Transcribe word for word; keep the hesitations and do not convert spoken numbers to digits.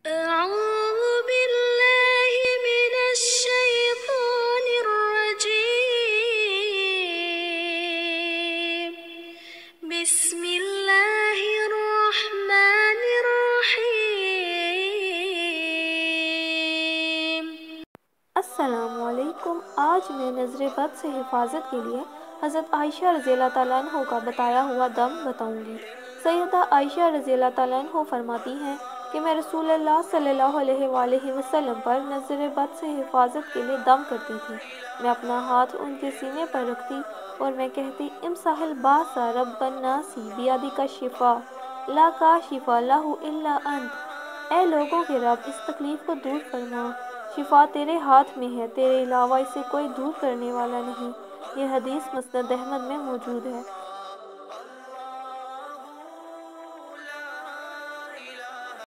أعوذ بالله من الشيطان الرجيم بسم الله الرحمن الرحيم السلام علیکم۔ آج میں نظر بد سے حفاظت کے لیے حضرت عائشہ رضی اللہ تعالیٰ عنہ کا بتایا ہوا دم بتاؤں گی۔ سیدہ عائشہ رضی اللہ تعالیٰ عنہ فرماتی ہیں کہ میں رسول اللہ صلی اللہ علیہ وآلہ وسلم پر نظر بد سے حفاظت کے لیے دم کرتی تھی۔ میں اپنا ہاتھ ان کے سینے پر رکھتی اور میں کہتی امسح الباس رب الناس بیدک الشفاء لا کاشف لہ الا انت۔ اے لوگوں کے رب، اس تکلیف کو دور فرما، شفا تیرے ہاتھ میں ہے، تیرے علاوہ اسے کوئی دور کرنے والا نہیں۔ یہ حدیث مسند احمد میں موجود ہے۔